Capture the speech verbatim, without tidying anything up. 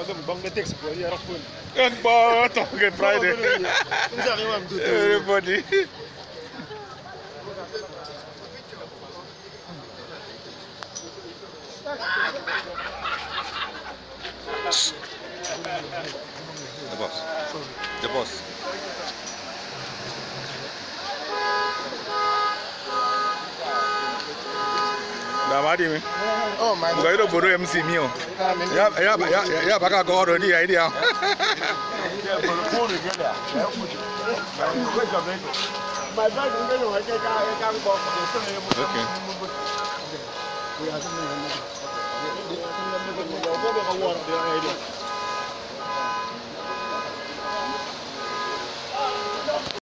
them bang the text for your phone. And but okay, Friday. Everybody. The boss. The boss. Damadi me. Oh my God. Go to Bodo M C Mio. Yeah, yeah, yeah, yeah. Back go already idea. My bag is going to take a Okay.